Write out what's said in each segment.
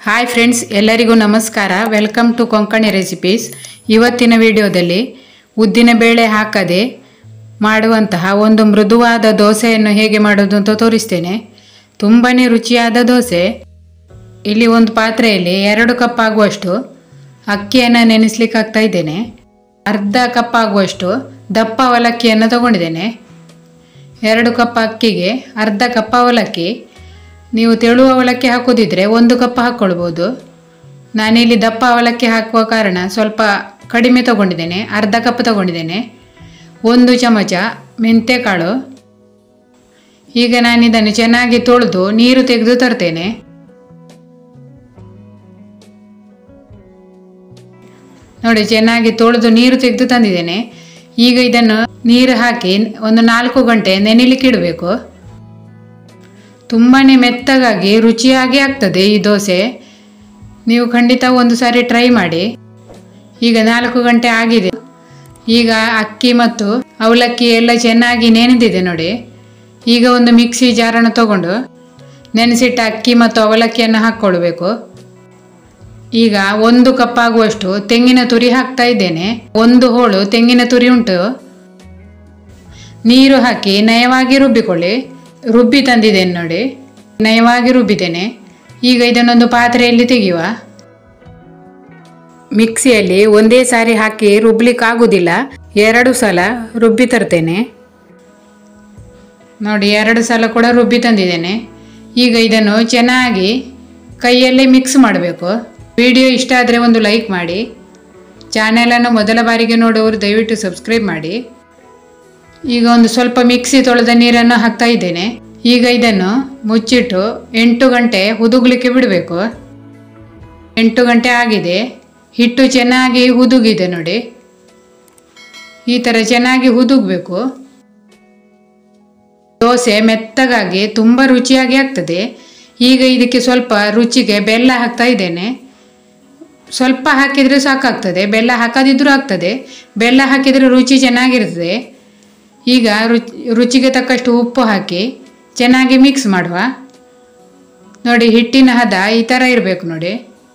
Hi friends, ಎಲ್ಲರಿಗೂ ನಮಸ್ಕಾರ. Welcome to Konkani recipes. ಇವತ್ತಿನ ವಿಡಿಯೋದಲ್ಲಿ ಉದ್ದಿನ ಬೇಳೆ ಹಾಕದೆ ಮಾಡುವಂತಹ ಒಂದು ಮೃದುವಾದ ದೋಸೆಯನ್ನು ಹೇಗೆ ಮಾಡೋದು ಅಂತ ತೋರಿಸ್ತೇನೆ. ತುಂಬಾ ರುಚಿಯಾದ ದೋಸೆ. ಇಲ್ಲಿ ಒಂದು ಪಾತ್ರೆಯಲ್ಲಿ 2 ಕಪ್ ಆಗುವಷ್ಟು ಅಕ್ಕಿಯನ್ನು ನೆನೆಸ್ಲಿಕ್ಕೆ ಹಾಕ್ತಾ ಇದ್ದೇನೆ. ಅರ್ಧ ಕಪ್ ಆಗುವಷ್ಟು ದಪ್ಪ ಅವಲಕ್ಕಿಯನ್ನು ತಗೊಂಡಿದ್ದೇನೆ. 2 ಕಪ್ ಅಕ್ಕಿಗೆ ಅರ್ಧ ಕಪ್ ಅವಲಕ್ಕಿ. ನೀವು ತೆಳುವ ಅವಲಕ್ಕಿ ಹಾಕೋದಿದ್ರೆ 1 ಕಪ್ ಹಾಕ್ಕೊಳ್ಬೋದು. ನಾನಿಲ್ಲಿ ದಪ್ಪ ಅವಲಕ್ಕಿ ಹಾಕುವ ಕಾರಣ ಸ್ವಲ್ಪ ಕಡಿಮೆ ತಗೊಂಡಿದ್ದೇನೆ, ಅರ್ಧ ಕಪ್ ತಗೊಂಡಿದ್ದೇನೆ. 1 ಚಮಚ ಮೆಂತ್ಯಕಾಳು. ಈಗ ನಾನಿದನ್ನು ಚೆನ್ನಾಗಿ ತೊಳೆದು ನೀರು ತೆಗೆದು ತರ್ತೇನೆ. ನೋಡಿ, ಚೆನ್ನಾಗಿ ತೊಳೆದು ನೀರು ತೆಗೆದು ತಂದಿದ್ದೇನೆ. ಈಗ ಇದನ್ನು ನೀರು ಹಾಕಿ ಒಂದು 4 ಗಂಟೆ ನೆನೆಲಿಕ್ಕೆ ಇಡಬೇಕು. ತುಂಬಾ ಮೆತ್ತಗಾಗಿ ರುಚಿಯಾಗಿ ಆಗ್ತದೆ ಈ ದೋಸೆ. ನೀವು ಖಂಡಿತ ಒಂದು ಸಾರಿ ಟ್ರೈ ಮಾಡಿ. ಈಗ 4 ಗಂಟೆ ಆಗಿದೆ. ಈಗ ಅಕ್ಕಿ ಮತ್ತು ಅವಲಕ್ಕಿ ಎಲ್ಲ ಚೆನ್ನಾಗಿ ನೆನೆದಿದೆ ನೋಡಿ. ಈಗ ಒಂದು ಮಿಕ್ಸಿ ಜಾರನ್ನು ತಗೊಂಡು ನೆನೆಸಿಟ್ಟ ಅಕ್ಕಿ ಮತ್ತು ಅವಲಕ್ಕಿಯನ್ನು ಹಾಕ್ಕೊಳ್ಬೇಕು. ಈಗ 1 ಕಪ್ ಆಗುವಷ್ಟು ತೆಂಗಿನ ತುರಿ ಹಾಕ್ತಾ ಇದ್ದೇನೆ. 1 ಹೋಳು ತೆಂಗಿನ ತುರಿ ಉಂಟು. ನೀರು ಹಾಕಿ ನಯವಾಗಿ ರುಬ್ಬಿಕೊಳ್ಳಿ. ರುಬ್ಬಿ ತಂದಿದ್ದೇನೆ ನೋಡಿ, ನಯವಾಗಿ ರುಬ್ಬಿದ್ದೇನೆ. ಈಗ ಇದನ್ನೊಂದು ಪಾತ್ರೆಯಲ್ಲಿ ತೆಗೆಯುವ. ಮಿಕ್ಸಿಯಲ್ಲಿ ಒಂದೇ ಸಾರಿ ಹಾಕಿ ರುಬ್ಲಿಕ್ಕಾಗುವುದಿಲ್ಲ, 2 ಸಲ ರುಬ್ಬಿ ತರ್ತೇನೆ. ನೋಡಿ, 2 ಸಲ ಕೂಡ ರುಬ್ಬಿ ತಂದಿದ್ದೇನೆ. ಈಗ ಇದನ್ನು ಚೆನ್ನಾಗಿ ಕೈಯಲ್ಲೇ ಮಿಕ್ಸ್ ಮಾಡಬೇಕು. ವಿಡಿಯೋ ಇಷ್ಟ ಆದರೆ ಒಂದು ಲೈಕ್ ಮಾಡಿ. ಚಾನೆಲನ್ನು ಮೊದಲ ಬಾರಿಗೆ ನೋಡುವವರು ದಯವಿಟ್ಟು ಸಬ್ಸ್ಕ್ರೈಬ್ ಮಾಡಿ. ಈಗ ಒಂದು ಸ್ವಲ್ಪ ಮಿಕ್ಸಿ ತೊಳೆದ ನೀರನ್ನು ಹಾಕ್ತಾ ಇದ್ದೇನೆ. ಈಗ ಇದನ್ನು ಮುಚ್ಚಿಟ್ಟು 8 ಗಂಟೆ ಹುದುಗಲಿಕ್ಕೆ ಬಿಡಬೇಕು. 8 ಗಂಟೆ ಆಗಿದೆ. ಹಿಟ್ಟು ಚೆನ್ನಾಗಿ ಹುದುಗಿದೆ ನೋಡಿ. ಈ ಥರ ಚೆನ್ನಾಗಿ ಹುದುಗಬೇಕು. ದೋಸೆ ಮೆತ್ತಗಾಗಿ ತುಂಬ ರುಚಿಯಾಗಿ ಆಗ್ತದೆ. ಈಗ ಇದಕ್ಕೆ ಸ್ವಲ್ಪ ರುಚಿಗೆ ಬೆಲ್ಲ ಹಾಕ್ತಾ ಇದ್ದೇನೆ. ಸ್ವಲ್ಪ ಹಾಕಿದರೆ ಸಾಕಾಗ್ತದೆ, ಬೆಲ್ಲ ಹಾಕದಿದ್ರೂ ಆಗ್ತದೆ. ಬೆಲ್ಲ ಹಾಕಿದರೆ ರುಚಿ ಚೆನ್ನಾಗಿರ್ತದೆ. ಈಗ ರುಚಿಗೆ ತಕ್ಕಷ್ಟು ಉಪ್ಪು ಹಾಕಿ ಚೆನ್ನಾಗಿ ಮಿಕ್ಸ್ ಮಾಡುವ. ನೋಡಿ, ಹಿಟ್ಟಿನ ಹದ ಈ ಥರ ಇರಬೇಕು ನೋಡಿ.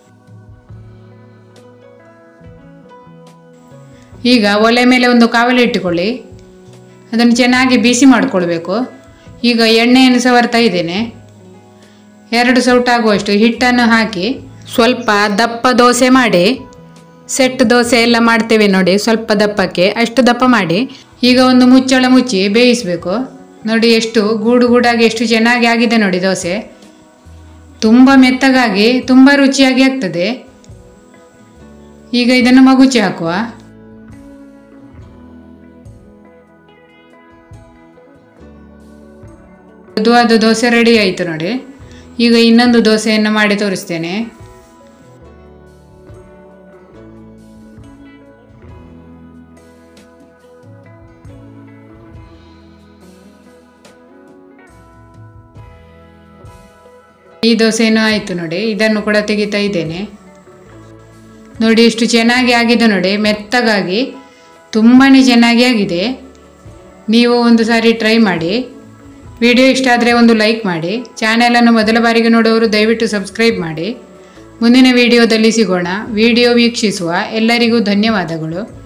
ಈಗ ಒಲೆ ಮೇಲೆ ಒಂದು ಕಾವಲಿ ಇಟ್ಟುಕೊಳ್ಳಿ. ಅದನ್ನು ಚೆನ್ನಾಗಿ ಬಿಸಿ ಮಾಡಿಕೊಳ್ಬೇಕು. ಈಗ ಎಣ್ಣೆಯನ್ನು ಸವರ್ತಾ ಇದ್ದೇನೆ. 2 ಸೌಟ್ ಆಗುವಷ್ಟು ಹಿಟ್ಟನ್ನು ಹಾಕಿ ಸ್ವಲ್ಪ ದಪ್ಪ ದೋಸೆ ಮಾಡಿ, ಸೆಟ್ ದೋಸೆ ಎಲ್ಲ ಮಾಡ್ತೇವೆ ನೋಡಿ, ಸ್ವಲ್ಪ ದಪ್ಪಕ್ಕೆ ಅಷ್ಟು ದಪ್ಪ ಮಾಡಿ ಈಗ ಒಂದು ಮುಚ್ಚಳ ಮುಚ್ಚಿ ಬೇಯಿಸಬೇಕು. ನೋಡಿ, ಎಷ್ಟು ಗೂಡು ಗೂಡಾಗಿ ಎಷ್ಟು ಚೆನ್ನಾಗಿ ಆಗಿದೆ ನೋಡಿ ದೋಸೆ. ತುಂಬ ಮೆತ್ತಗಾಗಿ ತುಂಬ ರುಚಿಯಾಗಿ ಆಗ್ತದೆ. ಈಗ ಇದನ್ನು ಮಗುಚಿ ಹಾಕುವ. ಮೃದುವಾದ ದೋಸೆ ರೆಡಿ ಆಯಿತು ನೋಡಿ. ಈಗ ಇನ್ನೊಂದು ದೋಸೆಯನ್ನು ಮಾಡಿ ತೋರಿಸ್ತೇನೆ. ಈ ದೋಸೆನೂ ಆಯಿತು ನೋಡಿ. ಇದನ್ನು ಕೂಡ ತೆಗಿತಾ ಇದ್ದೇನೆ. ನೋಡಿ, ಎಷ್ಟು ಚೆನ್ನಾಗಿ ಆಗಿದೆ ನೋಡಿ, ಮೆತ್ತಗಾಗಿ ತುಂಬಾ ಚೆನ್ನಾಗಿ ಆಗಿದೆ. ನೀವು ಒಂದು ಸಾರಿ ಟ್ರೈ ಮಾಡಿ. ವಿಡಿಯೋ ಇಷ್ಟ ಆದರೆ ಒಂದು ಲೈಕ್ ಮಾಡಿ. ಚಾನೆಲನ್ನು ಮೊದಲ ಬಾರಿಗೆ ನೋಡುವವರು ದಯವಿಟ್ಟು ಸಬ್ಸ್ಕ್ರೈಬ್ ಮಾಡಿ. ಮುಂದಿನ ವಿಡಿಯೋದಲ್ಲಿ ಸಿಗೋಣ. ವಿಡಿಯೋ ವೀಕ್ಷಿಸುವ ಎಲ್ಲರಿಗೂ ಧನ್ಯವಾದಗಳು.